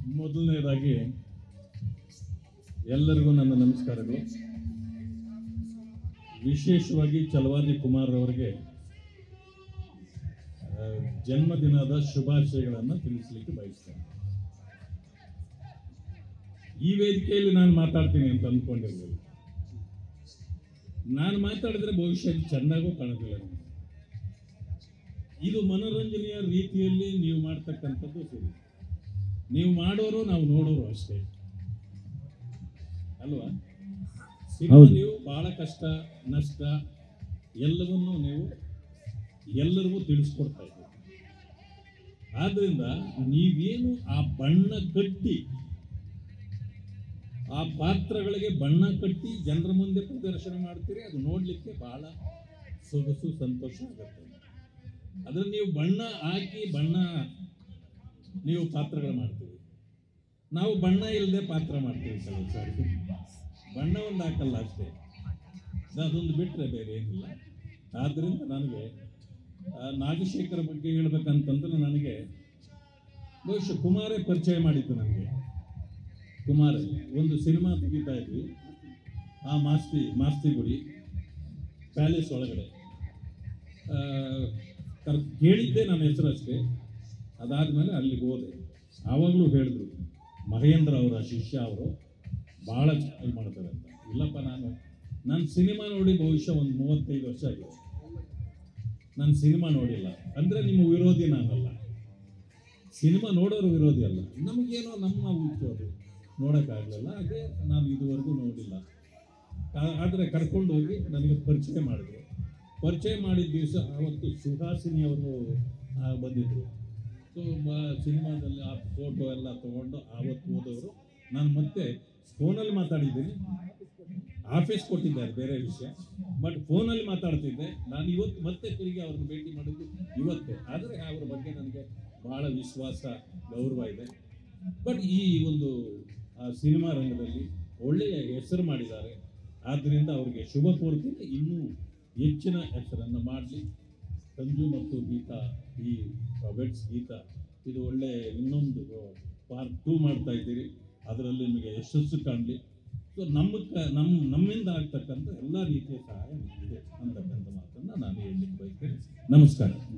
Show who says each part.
Speaker 1: ಮೊದಲನೇದಾಗಿ ಎಲ್ಲರಿಗೂ ನನ್ನ ನಮಸ್ಕಾರಗಳು. ವಿಶೇಷವಾಗಿ ಛಲವಾದಿ ಕುಮಾರ್ ಅವರಿಗೆ ಜನ್ಮದಿನದ ಶುಭಾಶಯಗಳನ್ನು ತಿಳಿಸಲಿಕ್ಕೆ ಬಯಸ್ತೇನೆ. ಈ ವೇದಿಕೆಯಲ್ಲಿ ನಾನು ಮಾತಾಡ್ತೀನಿ ಅಂತ ಅಂದ್ಕೊಂಡಿರಲಿಲ್ಲ. ನಾನು ಮಾತಾಡಿದ್ರೆ ಬಹುಶಃ ಚೆನ್ನಾಗೂ ಕಾಣೋದಿಲ್ಲ. ಇದು ಮನೋರಂಜನೆಯ ರೀತಿಯಲ್ಲಿ ನೀವು ಮಾಡ್ತಕ್ಕಂಥದ್ದು ಸರಿ. ನೀವು ಮಾಡೋರು ನಾವು ನೋಡೋರು ಅಷ್ಟೇ ಅಲ್ವಾ? ಸಿನಿಮಾ ನೀವು ಬಹಳ ಕಷ್ಟ ನಷ್ಟ ಎಲ್ಲವನ್ನೂ ನೀವು ಎಲ್ಲರಿಗೂ ತಿಳಿಸ್ಕೊಡ್ತಾ ಇದ್ದೀರಿ. ಆದ್ರಿಂದ ನೀವೇನು ಆ ಬಣ್ಣ ಕಟ್ಟಿ ಆ ಪಾತ್ರಗಳಿಗೆ ಬಣ್ಣ ಕಟ್ಟಿ ಜನರ ಮುಂದೆ ಪ್ರದರ್ಶನ ಮಾಡ್ತೀರಿ, ಅದು ನೋಡ್ಲಿಕ್ಕೆ ಬಹಳ ಸೊಗಸು ಸಂತೋಷ ಆಗುತ್ತೆ. ಅದ್ರ ನೀವು ಬಣ್ಣ ಹಾಕಿ ನೀವು ಪಾತ್ರಗಳು ಮಾಡ್ತೀವಿ, ನಾವು ಬಣ್ಣ ಇಲ್ಲದೆ ಪಾತ್ರ ಮಾಡ್ತೀವಿ. ಸರ್ ಬಣ್ಣ ಒಂದು ಹಾಕಲ್ಲ ಅಷ್ಟೇ, ಅದೊಂದು ಬಿಟ್ಟರೆ ಬೇರೆ ಏನಿಲ್ಲ. ಆದ್ದರಿಂದ ನನಗೆ ನಾಗಶೇಖರ ಬಗ್ಗೆ ಹೇಳ್ಬೇಕಂತಂದ್ರೆ ನನಗೆ ಬಹುಶಃ ಕುಮಾರೇ ಪರಿಚಯ ಮಾಡಿದ್ದು. ನನಗೆ ಕುಮಾರ ಒಂದು ಸಿನಿಮಾ ತೆಗಿತಾ ಇದ್ವಿ, ಆ ಮಾಸ್ತಿ ಗುಡಿ ಪ್ಯಾಲೇಸ್ ಒಳಗಡೆ ಕೇಳಿದ್ದೆ ನನ್ನ ಹೆಸರು ಅಷ್ಟೇ. ಅದಾದಮೇಲೆ ಅಲ್ಲಿಗೆ ಹೋದೆ. ಆವಾಗಲೂ ಹೇಳಿದ್ರು ಮಹೇಂದ್ರ ಅವರ ಶಿಷ್ಯ ಅವರು ಭಾಳ ಚೆನ್ನಾಗಿ ಮಾಡ್ತಾರೆ ಅಂತ. ಇಲ್ಲಪ್ಪ, ನಾನು ಸಿನಿಮಾ ನೋಡಿ ಬಹುಶಃ ಒಂದು 35 ವರ್ಷ ಆಗಿದೆ. ನಾನು ಸಿನಿಮಾ ನೋಡಿಲ್ಲ ಅಂದರೆ ನಿಮ್ಮ ವಿರೋಧಿ ನಾನಲ್ಲ, ಸಿನಿಮಾ ನೋಡೋರು ವಿರೋಧಿ ಅಲ್ಲ. ನಮಗೇನೋ ನಮ್ಮ ಹುಚ್ಚೋದು ನೋಡೋಕ್ಕಾಗಲಿಲ್ಲ, ಹಾಗೆ ನಾನು ಇದುವರೆಗೂ ನೋಡಿಲ್ಲ. ಆದರೆ ಕರ್ಕೊಂಡು ಹೋಗಿ ನನಗೆ ಪರಿಚಯ ಮಾಡಿದ್ರು. ಪರಿಚಯ ಮಾಡಿದ ದಿವಸ ಅವತ್ತು ಸುಹಾಸಿನಿ ಅವರು ಬಂದಿದ್ದರು. ಸೊ ಸಿನಿಮಾದಲ್ಲಿ ಆ ಫೋಟೋ ಎಲ್ಲ ತೊಗೊಂಡು ಆವತ್ತು ಹೋದವರು. ನಾನು ಮತ್ತೆ ಫೋನಲ್ಲಿ ಮಾತಾಡಿದ್ದೀನಿ, ಆಫೀಸ್ ಕೊಟ್ಟಿದ್ದಾರೆ ಬೇರೆ ವಿಷಯ, ಬಟ್ ಫೋನಲ್ಲಿ ಮಾತಾಡ್ತಿದ್ದೆ. ನಾನು ಇವತ್ತು ಮತ್ತೆ ತಿರುಗಿ ಅವ್ರನ್ನ ಭೇಟಿ ಮಾಡಿದ್ದು ಇವತ್ತೇ. ಆದರೆ ಅವ್ರ ಬಗ್ಗೆ ನನಗೆ ಭಾಳ ವಿಶ್ವಾಸ ಗೌರವ ಇದೆ. ಬಟ್ ಈ ಒಂದು ಸಿನಿಮಾ ರಂಗದಲ್ಲಿ ಒಳ್ಳೆಯ ಹೆಸರು ಮಾಡಿದ್ದಾರೆ. ಆದ್ದರಿಂದ ಅವ್ರಿಗೆ ಶುಭ ಕೋರ್ತೀನಿ, ಇನ್ನೂ ಹೆಚ್ಚಿನ ಹೆಸರನ್ನು ಮಾಡಲಿ. ಸಂಜು ಮತ್ತು ಗೀತಾ, ಈ ವೆಟ್ಸ್ ಗೀತಾ, ಇದು ಒಳ್ಳೆ ಇನ್ನೊಂದು ಪಾರ್ಟ್ 2 ಮಾಡ್ತಾ ಇದ್ದೀರಿ, ಅದರಲ್ಲಿ ನಿಮಗೆ ಯಶಸ್ಸು ಕಾಣಲಿ. ಸೊ ನಮ್ಮಿಂದ ಆಗ್ತಕ್ಕಂಥ ಎಲ್ಲ ರೀತಿಯ ಸಹಾಯ ಇದೆ ಅಂತಕ್ಕಂಥ ಮಾತನ್ನು ನಾನು ಹೇಳಲಿಕ್ಕೆ ಬಯಸ್ತೇನೆ. ನಮಸ್ಕಾರ.